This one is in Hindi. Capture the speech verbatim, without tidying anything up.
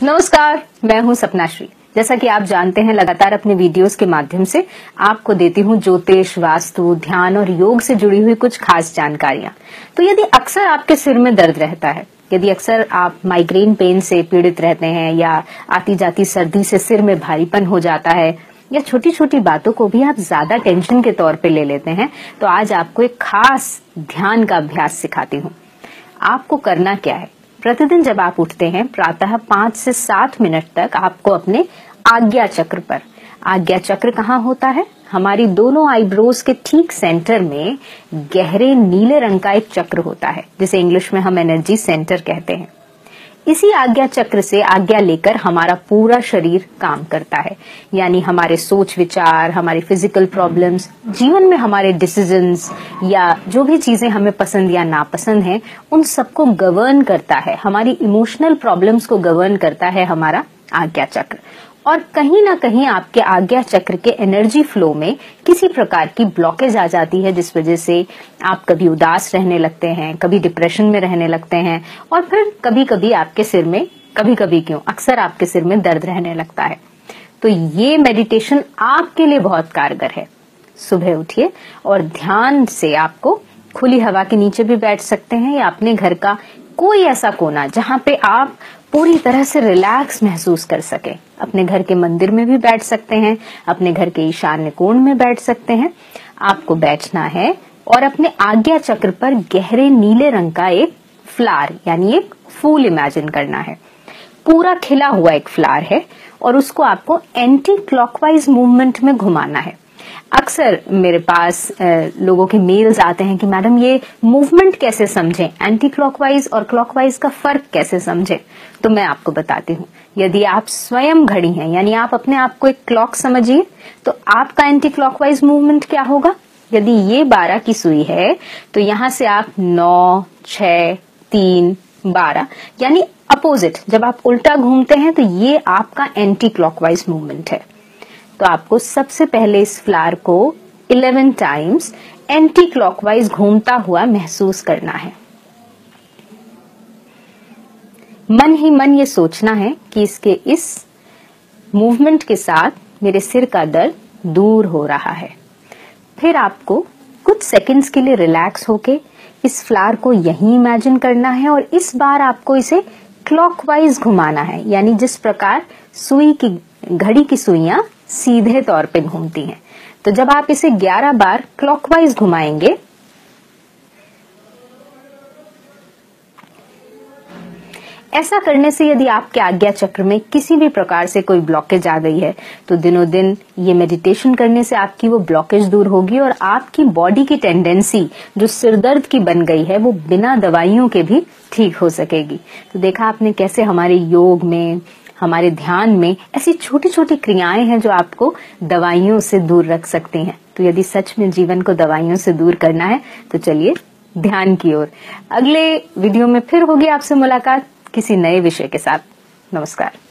नमस्कार, मैं हूं सपनाश्री। जैसा कि आप जानते हैं, लगातार अपने वीडियोस के माध्यम से आपको देती हूं ज्योतिष, वास्तु, ध्यान और योग से जुड़ी हुई कुछ खास जानकारियां। तो यदि अक्सर आपके सिर में दर्द रहता है, यदि अक्सर आप माइग्रेन पेन से पीड़ित रहते हैं या आती जाती सर्दी से सिर में भारीपन हो जाता है या छोटी छोटी बातों को भी आप ज्यादा टेंशन के तौर पे ले लेते हैं, तो आज आपको एक खास ध्यान का अभ्यास सिखाती हूँ। आपको करना क्या है, प्रतिदिन जब आप उठते हैं प्रातः पांच से सात मिनट तक आपको अपने आज्ञा चक्र पर, आज्ञा चक्र कहाँ होता है, हमारी दोनों आईब्रोज के ठीक सेंटर में गहरे नीले रंग का एक चक्र होता है, जिसे इंग्लिश में हम एनर्जी सेंटर कहते हैं। इसी आज्ञा चक्र से आज्ञा लेकर हमारा पूरा शरीर काम करता है, यानी हमारे सोच विचार, हमारी फिजिकल प्रॉब्लम्स, जीवन में हमारे डिसीजंस या जो भी चीजें हमें पसंद या नापसंद हैं, उन सबको गवर्न करता है। हमारी इमोशनल प्रॉब्लम्स को गवर्न करता है हमारा आज्ञा चक्र। और कहीं ना कहीं आपके आज्ञा चक्र के एनर्जी फ्लो में किसी प्रकार की ब्लॉकेज आ जाती है, जिस वजह से आप कभी उदास रहने लगते हैं, कभी डिप्रेशन में रहने लगते हैं और फिर कभी कभी आपके सिर में, कभी कभी क्यों अक्सर आपके सिर में दर्द रहने लगता है। तो ये मेडिटेशन आपके लिए बहुत कारगर है। सुबह उठिए और ध्यान से आपको खुली हवा के नीचे भी बैठ सकते हैं या अपने घर का कोई ऐसा कोना जहां पे आप पूरी तरह से रिलैक्स महसूस कर सके। अपने घर के मंदिर में भी बैठ सकते हैं, अपने घर के ईशान्य कोण में बैठ सकते हैं। आपको बैठना है और अपने आज्ञा चक्र पर गहरे नीले रंग का एक फ्लावर यानी एक फूल इमेजिन करना है। पूरा खिला हुआ एक फ्लावर है और उसको आपको एंटी क्लॉकवाइज मूवमेंट में घुमाना है। अक्सर मेरे पास लोगों के मेल्स आते हैं कि मैडम ये मूवमेंट कैसे समझें, एंटी क्लॉकवाइज और क्लॉकवाइज का फर्क कैसे समझें। तो मैं आपको बताती हूँ। यदि आप स्वयं घड़ी हैं, यानी आप अपने आप को एक क्लॉक समझिए, तो आपका एंटी क्लॉकवाइज मूवमेंट क्या होगा। यदि ये बारह की सुई है तो यहाँ से आप नौ, छह, तीन, बारह यानी अपोजिट, जब आप उल्टा घूमते हैं तो ये आपका एंटी क्लॉकवाइज मूवमेंट है। तो आपको सबसे पहले इस फ्लावर को इलेवन टाइम्स एंटी क्लॉकवाइज घूमता हुआ महसूस करना है। मन ही मन ये सोचना है कि इसके इस मूवमेंट के साथ मेरे सिर का दर्द दूर हो रहा है। फिर आपको कुछ सेकंड्स के लिए रिलैक्स होके इस फ्लावर को यहीं इमेजिन करना है और इस बार आपको इसे क्लॉकवाइज घुमाना है, यानी जिस प्रकार सुई की घड़ी की सुइयां सीधे तौर पे घूमती हैं। तो जब आप इसे ग्यारह बार क्लॉकवाइज घुमाएंगे, ऐसा करने से यदि आपके आज्ञा चक्र में किसी भी प्रकार से कोई ब्लॉकेज आ गई है, तो दिनों दिन ये मेडिटेशन करने से आपकी वो ब्लॉकेज दूर होगी और आपकी बॉडी की टेंडेंसी जो सिरदर्द की बन गई है, वो बिना दवाइयों के भी ठीक हो सकेगी। तो देखा आपने कैसे हमारे योग में, हमारे ध्यान में ऐसी छोटी छोटी क्रियाएं हैं जो आपको दवाइयों से दूर रख सकती हैं। तो यदि सच में जीवन को दवाइयों से दूर करना है तो चलिए ध्यान की ओर। अगले वीडियो में फिर होगी आपसे मुलाकात किसी नए विषय के साथ। नमस्कार।